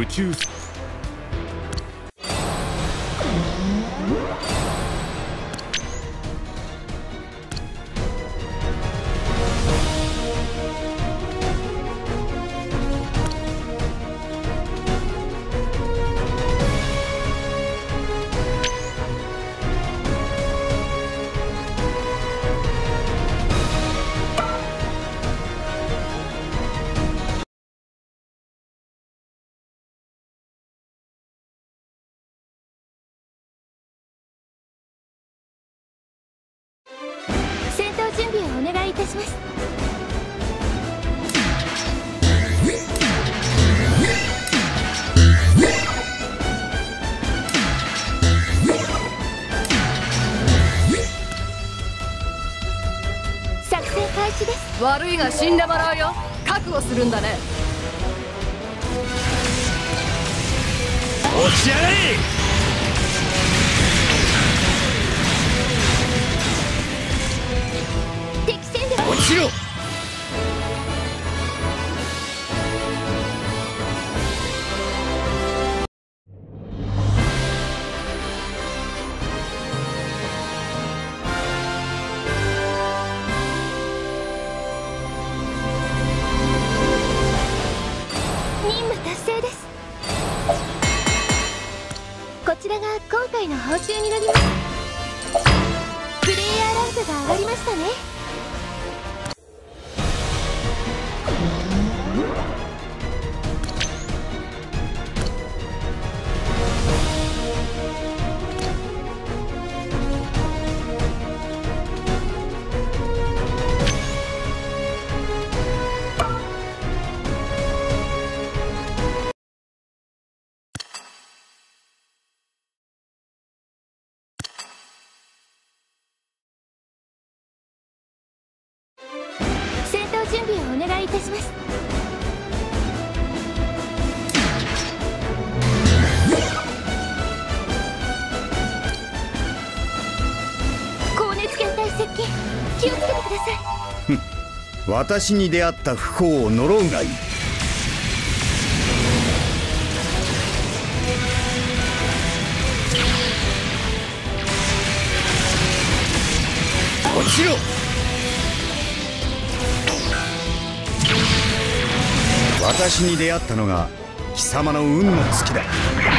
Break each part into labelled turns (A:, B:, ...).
A: 宇宙
B: 戦闘準備をお願いいたします。作戦開始です。
C: 悪いが死んでもらうよ。覚悟するんだね。
A: 落ちやがれ。
B: 敵戦力
A: 落ちろ。
B: 任務達成です。こちらが今回の報酬になります。プレイヤーランクが上がりましたね。戦闘準備をお願いいたします。高熱源体接近、気をつけてください。
D: 私に出会った不幸を呪うがいい。落ちろ。私に出会ったのが貴様の運の尽きだ。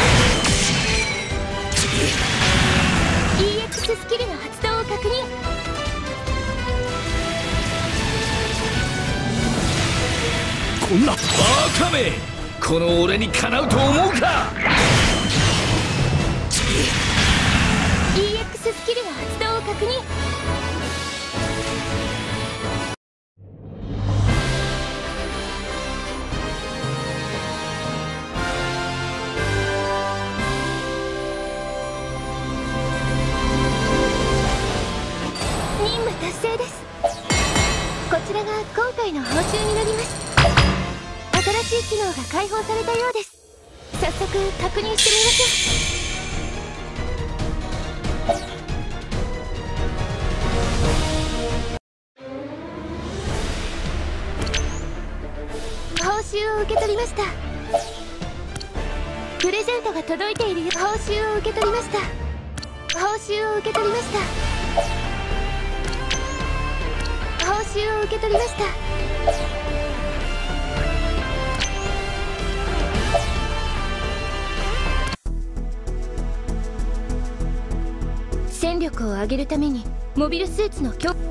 B: EX スキルの発動を確認。
A: こんなバカめ、この俺にかなうと思うか。
B: EX スキルの発動を確認。任務達成です。こちらが今回の報酬になります。新しい機能が開放されたようです。早速確認してみましょう。報酬を受け取りました。プレゼントが届いているよ。報酬を受け取りました。報酬を受け取りました。報酬を受け取りました。戦力を上げるためにモビルスーツの強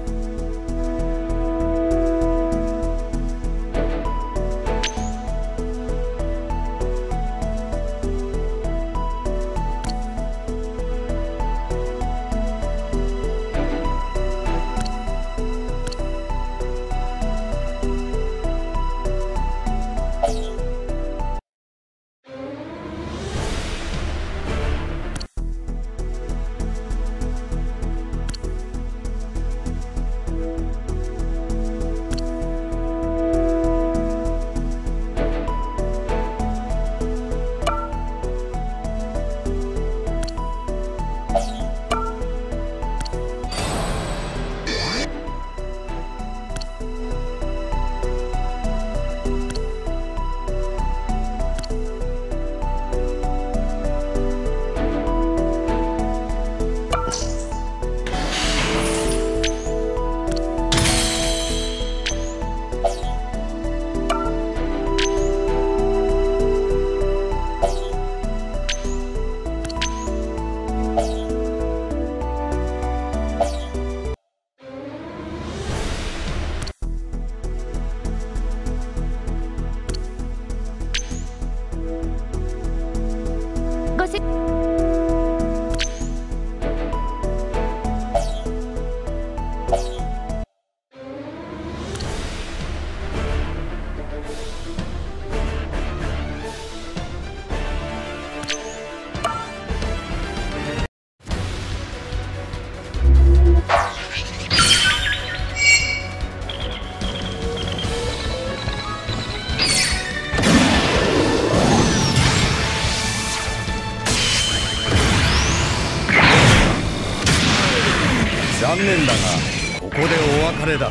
D: こでお別れだ。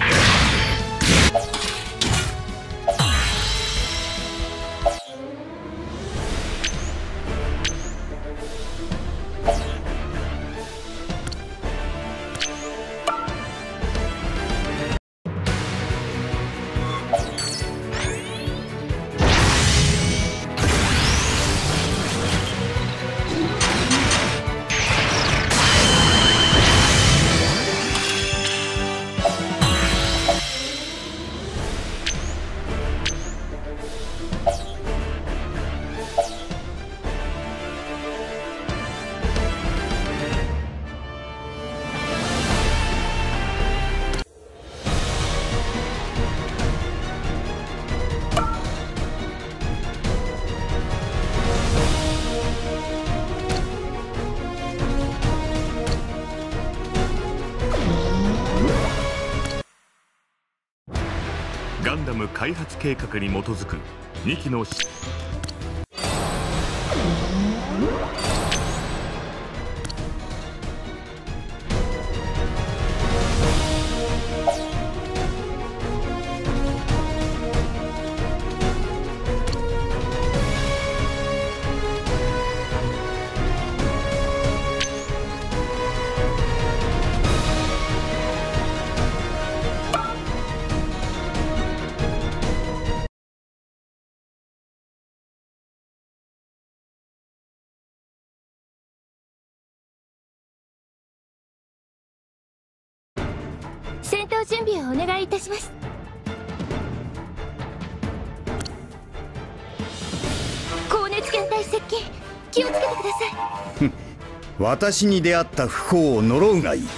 E: ガンダム開発計画に基づく2機の
B: 戦闘準備をお願いいたします。高熱源体接近、気をつけてください。
D: 私に出会った不幸を呪うがいい。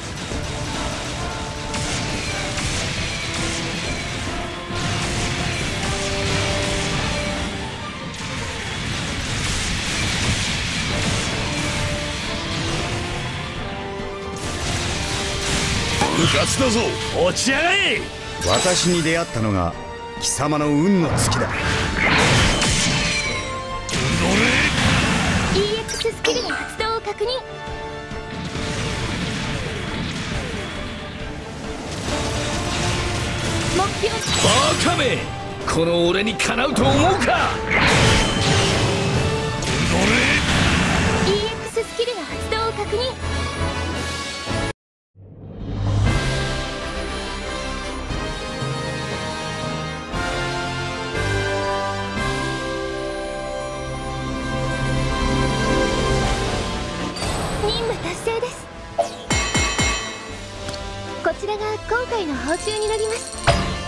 A: 部活だぞ、落ちやがれ。
D: 私に出会ったのが貴様の運の尽きだ。
B: EX スキルの発動を確認。目標
A: バカめ、この俺にかなうと思うか。
B: EX スキルの発動を確認。こちらが今回の報酬になります。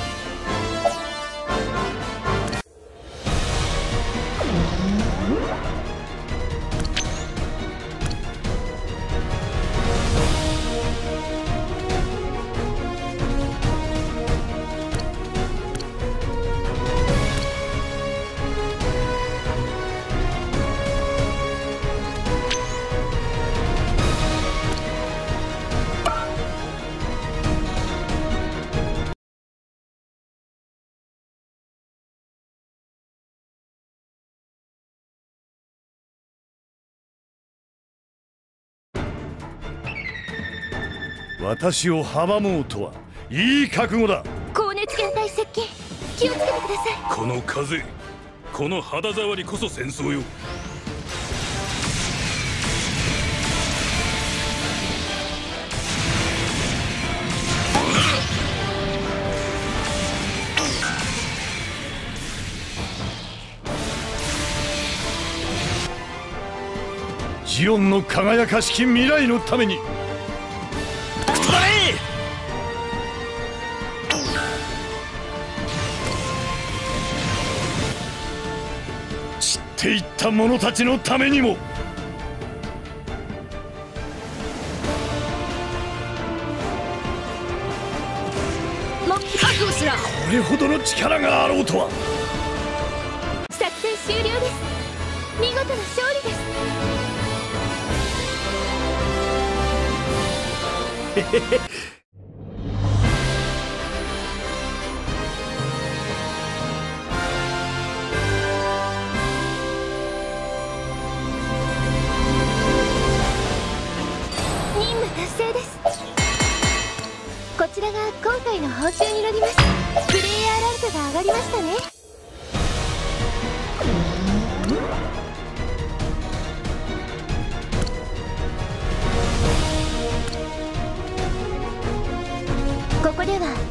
F: 私を阻もうとはいい覚悟だ。
B: 高熱源体接近、気をつけてください。
F: この風、この肌触りこそ戦争よ。ジオンの輝かしき未来のために。散っていった者たちのためにも。
C: 覚悟しろ。
F: これほどの力があろうとは。
B: 作戦終了です。見事な勝利です。任務達成です。こちちらが今回の報酬になります。プレイヤーランクが上がりましたね。ここでは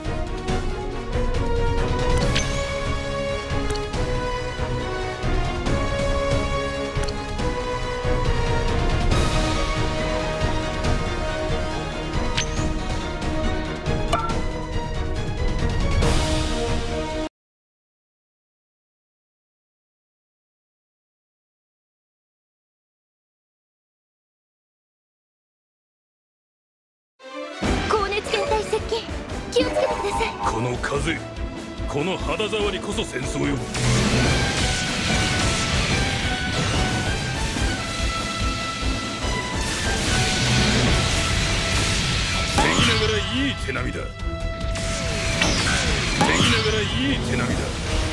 B: 気をつけてください。
A: この風、この肌触りこそ戦争よ。手ぎながらいい手並みだ。手ぎながらいい手並みだ。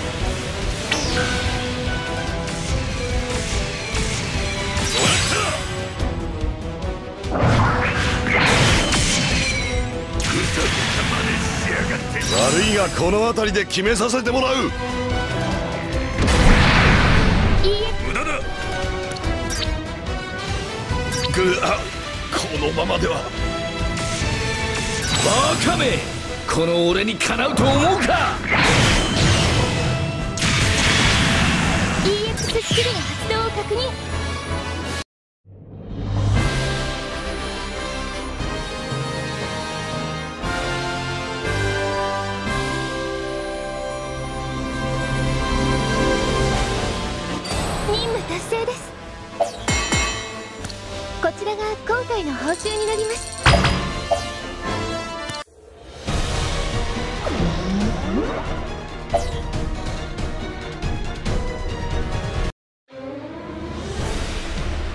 F: 悪いがこの辺りで決めさせてもらう。
A: 無駄だ。
F: このままでは。
A: バカめ、この俺にかなうと思うか。
B: EX スキルの発動を確認。任務達成です。こちらが今回の報酬になります。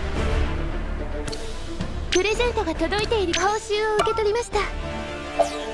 B: プレゼントが届いている報酬を受け取りました。